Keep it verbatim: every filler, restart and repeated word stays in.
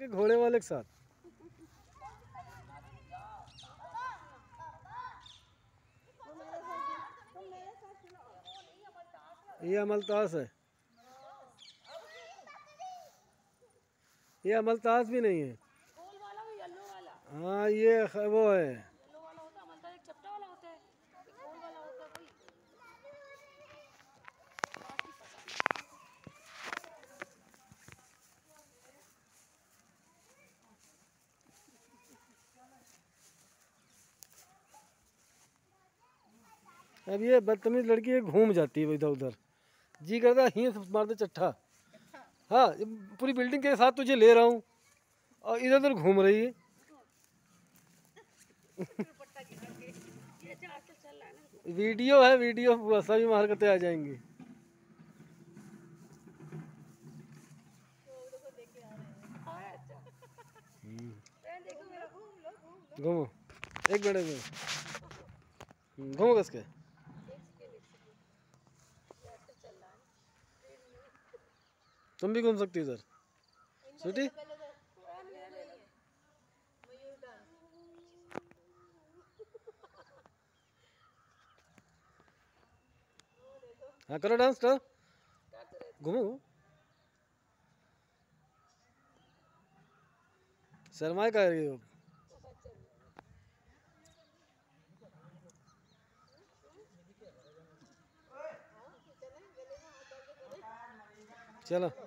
के घोड़े वाले के साथ। ये अमलतास है, ये अमलतास भी नहीं है। हाँ ये वो है। अब ये बदतमीज लड़की घूम जाती है इधर उधर, जी करता ही मार दे चट्ठा। हाँ पूरी बिल्डिंग के साथ तुझे ले रहा हूँ और इधर उधर घूम रही है। वीडियो है, वीडियो सभी हरकतें आ जाएंगी। घूमो एक मिनट में, घूमो कसके। तुम भी घूम सकती हो इधर स्वीटी। हाँ करो डांस करो, घूमो। शर्माए का रही हो। चलो।